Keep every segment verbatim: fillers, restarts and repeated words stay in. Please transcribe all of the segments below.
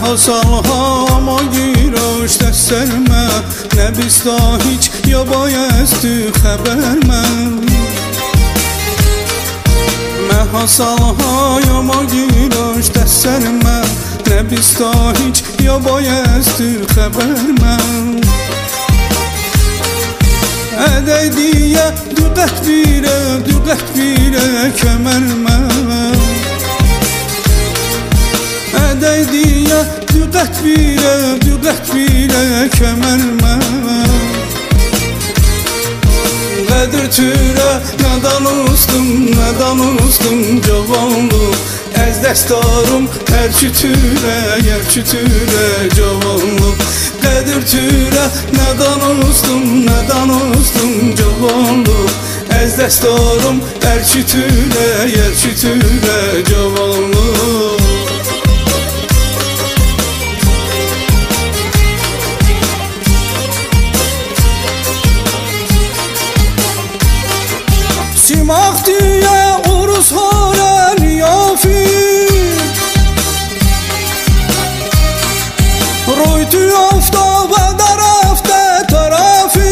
Salhama giroş dəstərmə Nə bizdə hiç yabayəzdi xəbərmə Məhə salhama giroş dəstərmə Nə bizdə hiç yabayəzdi xəbərmə Ədəydiyə düqət birə, düqət birə kəmərmə Ədəydiyə düqət birə, düqət birə kəmərmə Qədir türə nədən ustum, nədən ustum cavanlıq Ez dəstarım hər ki türə, hər ki türə cavanlıq Qədir türə nədən ustum, nədən ustum cavanlıq Ez dəstarım hər ki türə, hər ki türə cavanlıq Simaq diye urus halen yafi Roytu yafta ve darafta tarafi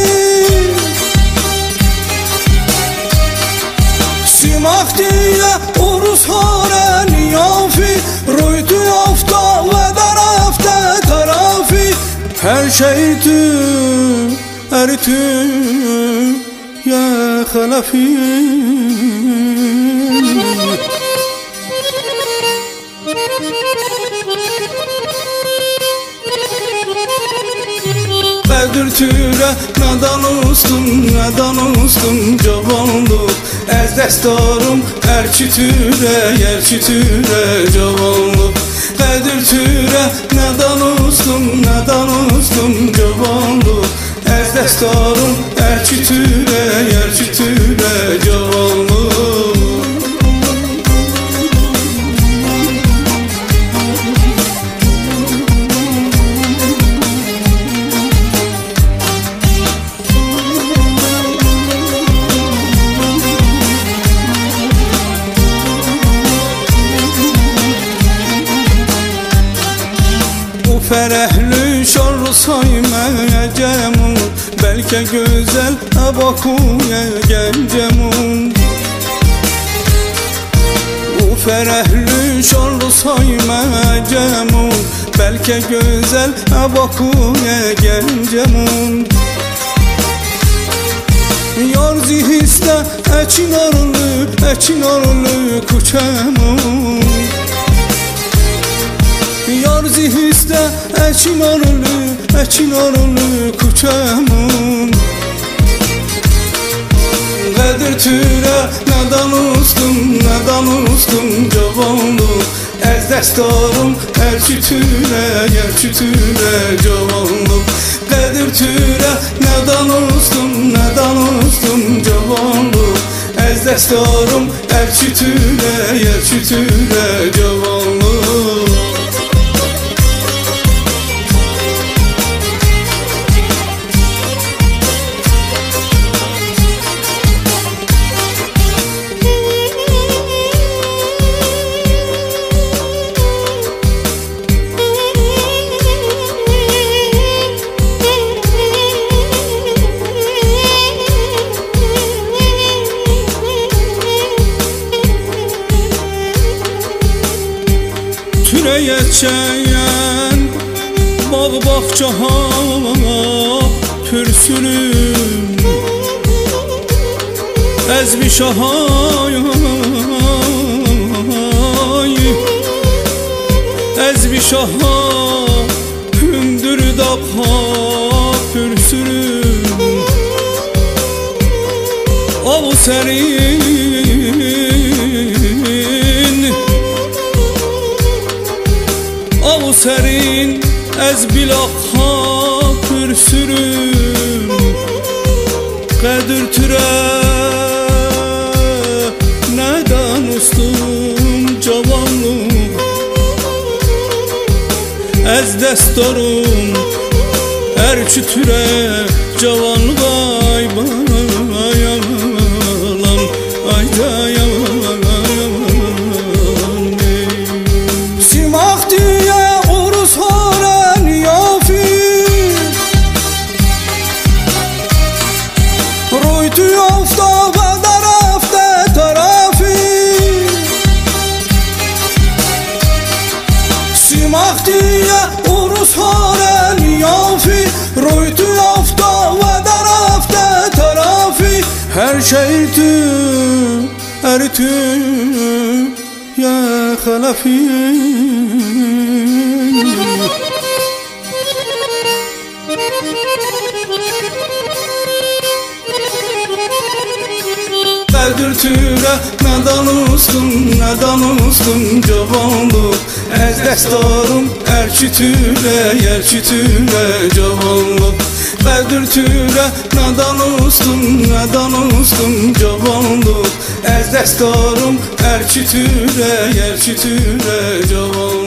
Simaq diye urus halen yafi Roytu yafta ve darafta tarafi Her şeydi eritü يا خلفي Qədir türə nədən ustum, nədən ustum cavanlıq Ez dəstarım hər ki türə, hər ki türə cavanlıq Qədir türə nədən ustum, nədən ustum cavanlıq Ez dəstarım hər ki türə, hər ki türə cavanlıq Fərəhli şarlı sayməyəcəmun Bəlkə gözəl əbakuyə gəncəmun O fərəhli şarlı sayməyəcəmun Bəlkə gözəl əbakuyə gəncəmun Yar zihistə əkin arılı, əkin arılı kuçəmun Yar zihistə əkin arılı, əkin arılı kuçəmun Qədir türə nədən ustum, nədən ustum cavanlıq Ez dəstarım hər ki türə, hər ki türə cavanlıq Qədir türə nədən ustum, nədən ustum cavanlıq Ez dəstarım hər ki türə, hər ki türə cavanlıq Yetçəyen bağ bağçaha pürsülüm Əzbi şahay Əzbi şaha hündür dağha pürsülüm Av sərin Av sərin əz bilaqha pürsürüm Qədir türə nədən ustum cavanlıq Ez dəstarım hər ki türə cavanlıq ay bayam ay dayam Simaq diye urus شهيدتو أرتو يا خلفي Bərdürtürə nədan ustum, nədan ustum cavanlıq Ez dəstarım ərkitürə, ərkitürə cavanlıq Bərdürtürə nədan ustum, nədan ustum cavanlıq Ez dəstarım ərkitürə, ərkitürə cavanlıq